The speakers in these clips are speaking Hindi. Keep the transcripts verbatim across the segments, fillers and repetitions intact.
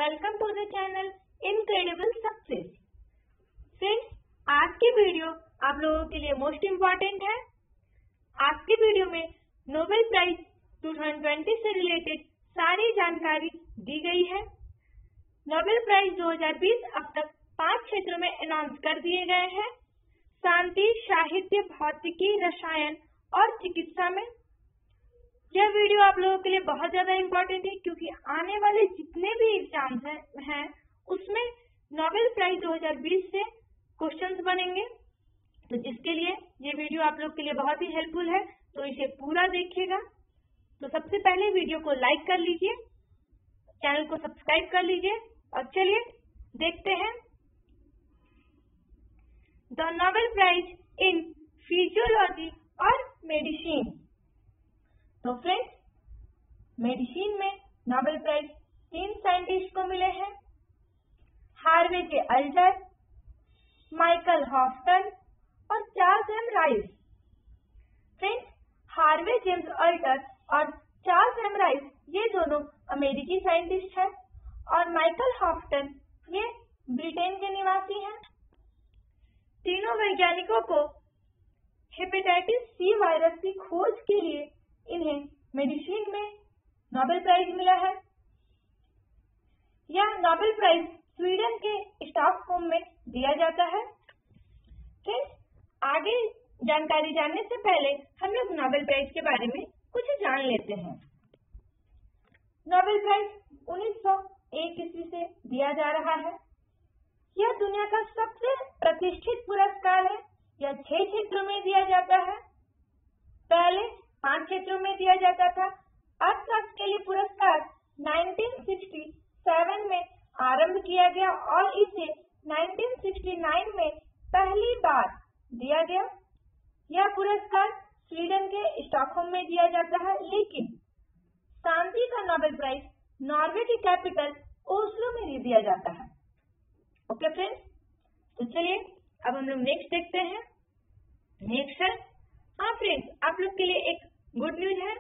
Welcome to the channel incredible success. Friends, आज की वीडियो आप लोगों के लिए मोस्ट इम्पॉर्टेंट है। आज की वीडियो में नोबेल प्राइज दो हज़ार बीस से रिलेटेड सारी जानकारी दी गई है। नोबेल प्राइज दो हज़ार बीस अब तक पांच क्षेत्रों में अनाउंस कर दिए गए हैं: शांति, साहित्य, भौतिकी, रसायन और चिकित्सा में। यह वीडियो आप लोगों के लिए बहुत ज्यादा इम्पोर्टेंट है क्योंकि आने वाले जितने भी एग्जाम्स हैं, हैं उसमें नोबेल प्राइज दो हज़ार बीस से क्वेश्चंस बनेंगे। तो जिसके लिए ये वीडियो आप लोग के लिए बहुत ही हेल्पफुल है, तो इसे पूरा देखिएगा। तो सबसे पहले वीडियो को लाइक कर लीजिए, चैनल को सब्सक्राइब कर लीजिए और चलिए देखते हैं the Nobel prize in physiology और मेडिसिन। तो फ्रेंड्स, मेडिसिन में नोबेल प्राइज तीन साइंटिस्ट को मिले हैं: हार्वे के अल्टर, माइकल हॉफटन और Charles M Rice. Friends, Harvey James Alter और चार्ल्स एम राइस ये दोनों अमेरिकी साइंटिस्ट हैं और माइकल हॉफटन ये ब्रिटेन के निवासी हैं। तीनों वैज्ञानिकों को हेपेटाइटिस सी वायरस की खोज के लिए इन्हें मेडिसिन में नोबेल प्राइज मिला है। यह नोबेल प्राइज स्वीडन के स्टॉकहोम में दिया जाता है। फ्रेंड्स, आगे जानकारी जानने से पहले हम लोग नोबेल प्राइज के बारे में कुछ जान लेते हैं। नोबेल प्राइज उन्नीस सौ एक ईस्वी से दिया जा रहा है। यह दुनिया का सबसे प्रतिष्ठित पुरस्कार है। यह छह क्षेत्रों में दिया जाता है। पहले पांच क्षेत्रों में दिया जाता था। अर्थशास्त्र के लिए पुरस्कार उन्नीस सौ सरसठ में आरंभ किया गया और इसे उन्नीस सौ उनहत्तर में पहली बार दिया गया। यह पुरस्कार स्वीडन के स्टॉकहोम में दिया जाता है, लेकिन शांति का नोबेल प्राइज नॉर्वे की कैपिटल ओस्लो में दिया जाता है। ओके फ्रेंड्स, तो चलिए अब हम लोग नेक्स्ट देखते हैं। नेक्स्ट है, हाँ फ्रेंड्स, आप लोग के लिए एक गुड न्यूज है।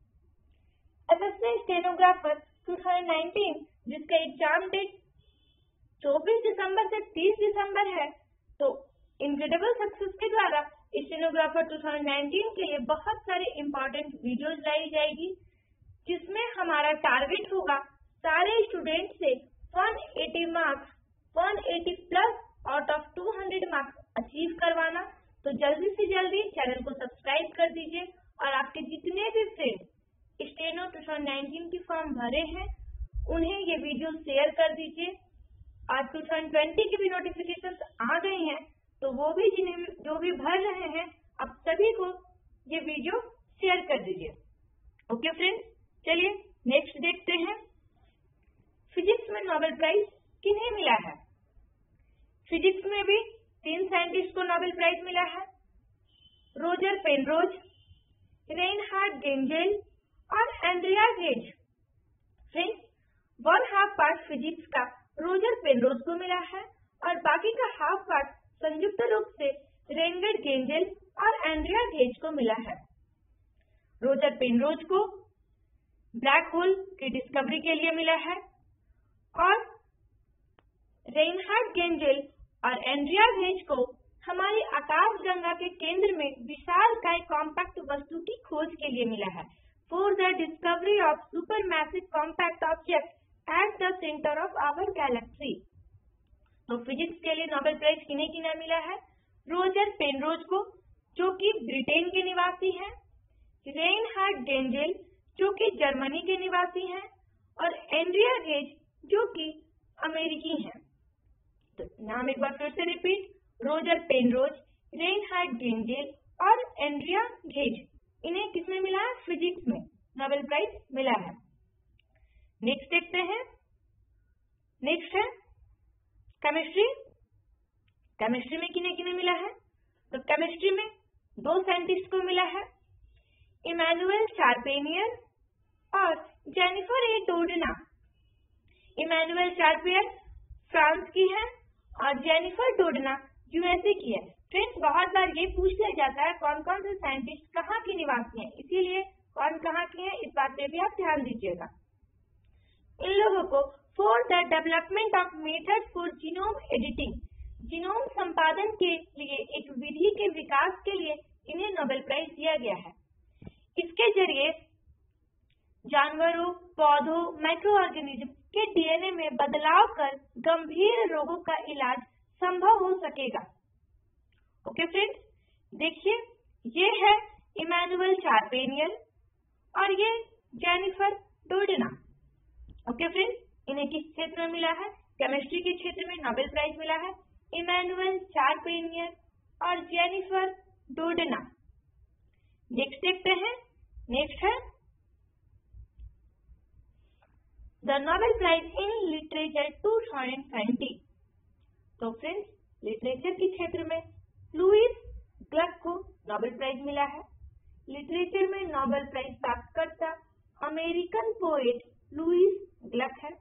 एसएससी स्टेनोग्राफर दो हज़ार उन्नीस जिसका एग्जाम डेट चौबीस दिसंबर से तीस दिसंबर है, तो इनक्रेडिबल सक्सेस के द्वारा स्टेनोग्राफर दो हज़ार उन्नीस के लिए बहुत सारे इम्पोर्टेंट वीडियोस लाई जाएगी, जिसमें हमारा टारगेट होगा सारे स्टूडेंट से एक सौ अस्सी मार्क्स एक सौ अस्सी प्लस आउट ऑफ दो सौ मार्क्स अचीव करवाना। तो जल्दी से जल्दी चैनल को सब्सक्राइब कर दीजिए और आपके जितने भी फ्रेंड स्टेनो दो हज़ार उन्नीस की फॉर्म भरे हैं उन्हें ये वीडियो शेयर कर दीजिए। आज दो हज़ार बीस की भी नोटिफिकेशन आ गए हैं, तो वो भी जिन्हें जो भी भर रहे हैं आप सभी को ये वीडियो शेयर कर दीजिए। ओके फ्रेंड्स, चलिए नेक्स्ट देखते हैं। फिजिक्स में नोबेल प्राइज किन्हें मिला है? फिजिक्स में भी तीन साइंटिस्ट को नोबेल प्राइज मिला है: रोजर पेनरोज, रेनहार्ड गेंजेल और Andrea Ghez. Friends, one half part physics का रोजर पेनरोज को मिला है और बाकी का हाफ पार्ट संयुक्त रूप से रेनहार्ड गेंजेल और एंड्रिया गेज को मिला है। रोजर पेनरोज को ब्लैक होल की डिस्कवरी के लिए मिला है और रेनहार्ड गेंजेल और एंड्रिया गेज को हमारी आकाशगंगा के केंद्र में विशालकाय कॉम्पैक्ट वस्तु की खोज के लिए मिला है, for the discovery of super massive compact object at the centre of our galaxy. तो फिजिक्स के लिए नोबेल प्राइज किन्हें किन्हें मिला है? रोजर पेनरोज को, जो कि ब्रिटेन के निवासी हैं, रेनहार्ड गेंजेल जो कि जर्मनी के निवासी हैं और एंड्रिया गेज जो कि अमेरिकी हैं। तो नाम एक बार फिर से repeat: Roger Penrose, Reinhard Genzel और एंड्रिया गेज। इन्हें किसमें मिला है? फिजिक्स में नोबेल प्राइज मिला है। नेक्स्ट देखते हैं। नेक्स्ट है केमिस्ट्री। केमिस्ट्री में किन्हें किन्हें मिला है? तो केमिस्ट्री में दो साइंटिस्ट को मिला है: इमैनुअल शार्पेनियर और Jennifer A Doudna. Emmanuelle Charpentier France की है और जेनिफर डोडना यूएसए की है। फ्रेंड्स, बहुत बार ये पूछ लिया जाता है कौन कौन से साइंटिस्ट कहाँ के निवासी हैं, इसीलिए कौन कहाँ के हैं इस बात पे भी आप ध्यान दीजिएगा। इन लोगों को for the development of method for genome editing, genome संपादन के लिए एक विधि के विकास के लिए इन्हें नोबेल प्राइज दिया गया है। इसके जरिए जानवरों, पौधों, माइक्रो ऑर्गेनिज्म के डीएनए में बदलाव कर गंभीर रोगों का इलाज संभव हो सकेगा। ओके फ्रेंड्स, देखिए ये है इमैनुअल चारपेनियल और ये जेनिफर डोडेना। ओके फ्रेंड्स, इन्हें किस क्षेत्र में मिला है? केमिस्ट्री के क्षेत्र में नोबेल प्राइज मिला है। इमैनुअल चारपेनियल और जेनिफर डोडेना। नेक्स्ट देखते हैं। नेक्स्ट है the Nobel prize in literature two thousand twenty. तो फ्रेंड्स, लिटरेचर के क्षेत्र में लुईस ग्लक को नोबेल प्राइज मिला है। लिटरेचर में नोबेल प्राइज प्राप्तकर्ता अमेरिकन पोएट लुईस ग्लक है।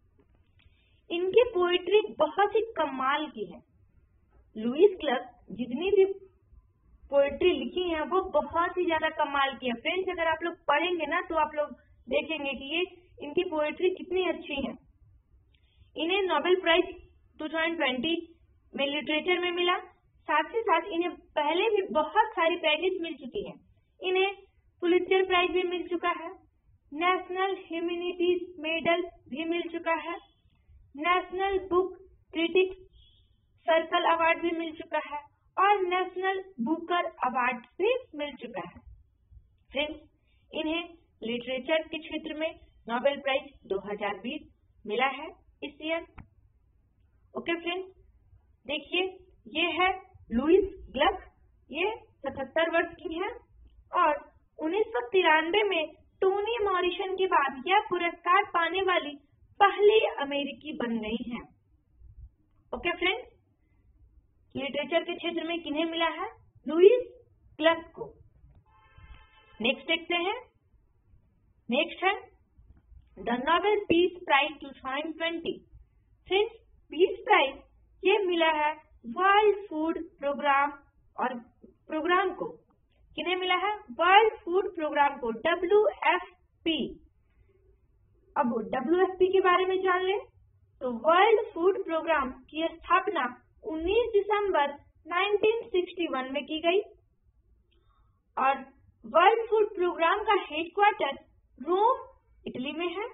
इनकी पोएट्री बहुत ही कमाल की है। लुईस ग्लक जितनी भी पोएट्री लिखी है वो बहुत ही ज्यादा कमाल की है। फ्रेंड्स, अगर आप लोग पढ़ेंगे ना तो आप लोग देखेंगे कि ये इनकी पोएट्री कितनी अच्छी है। इन्हें Nobel prize two thousand twenty में लिटरेचर में मिला। साथ ही साथ इन्हें पहले भी बहुत सारी प्राइजेस मिल चुकी है। इन्हें पुलित्जर प्राइज भी मिल चुका है, नेशनल ह्यूमैनिटीज मेडल भी मिल चुका है, National Book Critics Circle Award भी मिल चुका है और नेशनल बुकर अवार्ड भी मिल चुका है। फ्रेंड्स, इन्हें लिटरेचर के क्षेत्र में नोबेल प्राइज दो हज़ार बीस मिला है इस ईयर। ओके फ्रेंड्स, देखिए ये है लुईस ग्लक। ये सतहत्तर वर्ष की है और उन्नीस सौ तिरानवे में टोनी मॉरिसन के बाद यह पुरस्कार पाने वाली पहली अमेरिकी बन गई है। ओके फ्रेंड्स, लिटरेचर के क्षेत्र में किन्हें मिला है? लुईस ग्लक को। नेक्स्ट देखते हैं। नेक्स्ट है the Nobel peace prize two thousand twenty. Friends, peace prize ये मिला है वर्ल्ड फूड प्रोग्राम और प्रोग्राम को। किन्हें मिला है? वर्ल्ड फूड प्रोग्राम को, डब्ल्यू एफ पी। अब डब्ल्यू एफ पी के बारे में जान लें तो वर्ल्ड फूड प्रोग्राम की स्थापना उन्नीस दिसंबर उन्नीस सौ इकसठ में की गई और वर्ल्ड फूड प्रोग्राम का हेडक्वार्टर रोम, इटली में है।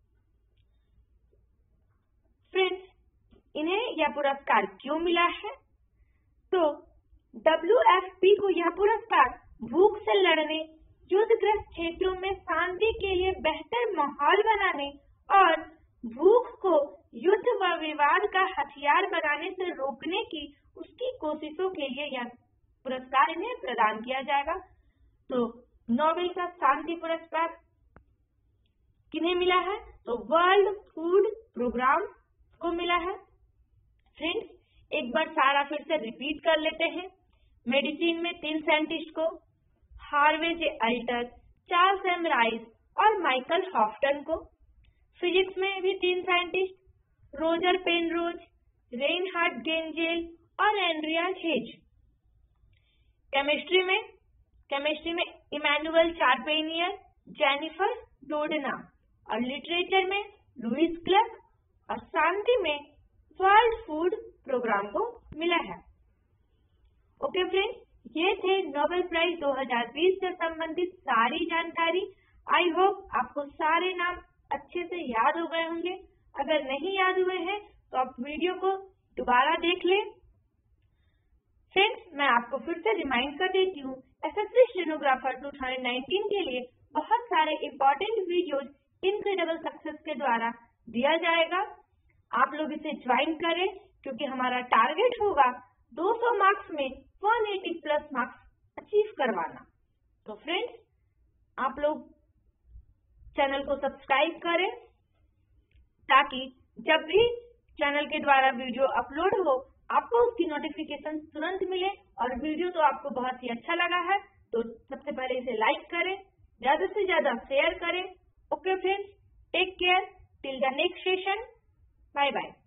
फ्रेंड्स, इन्हें यह पुरस्कार क्यों मिला है? तो डब्ल्यू एफ पी को यह पुरस्कार भूख से लड़ने, युद्धग्रस्त क्षेत्रों में शांति के लिए बेहतर माहौल बनाने और भूख को युद्ध व विवाद का हथियार बनाने से रोकने की उसकी कोशिशों के लिए यह पुरस्कार इन्हें प्रदान किया जाएगा। तो नोबेल का शांति पुरस्कार किन्हें मिला है? तो वर्ल्ड फूड प्रोग्राम को मिला है। फ्रेंड्स, एक बार सारा फिर से रिपीट कर लेते हैं। मेडिसिन में तीन साइंटिस्ट को, Harvey J Alter, Charles M Rice और माइकल हॉफ्टन को। फिजिक्स में भी तीन scientist, Roger Penrose, Reinhard Genzel और एंड्रिया हेज। केमिस्ट्री में केमिस्ट्री में इमैनुअल चारपेनियल, जेनिफर डोडेना और लिटरेचर में लुईस ग्लक और शांति में वर्ल्ड फूड प्रोग्राम को मिला है। ओके फ्रेंड्स, ये थे नोबेल प्राइज दो हज़ार बीस से संबंधित सारी जानकारी। आई होप आपको सारे नाम अच्छे से याद हो गए होंगे। अगर नहीं याद हुए हैं तो आप वीडियो को दोबारा देख लें। फ्रेंड्स, मैं आपको फिर से रिमाइंड कर देती हूँ, एसएससी स्टेनोग्राफर दो हज़ार उन्नीस के लिए बहुत सारे इम्पोर्टेंट वीडियोज इनक्रेडिबल सक्सेस के द्वारा दिया जाएगा। आप लोग इसे ज्वाइन करें क्योंकि हमारा टारगेट होगा दो सौ मार्क्स में एक सौ अस्सी प्लस मार्क्स अचीव करवाना। तो फ्रेंड्स, आप लोग चैनल को सब्सक्राइब करें ताकि जब भी चैनल के द्वारा वीडियो अपलोड हो आपको उसकी नोटिफिकेशन तुरंत मिले। और वीडियो तो आपको बहुत ही अच्छा लगा है तो सबसे पहले इसे लाइक करें, ज्यादा से ज्यादा शेयर करें। Okay friends, take care till the next session. Bye bye.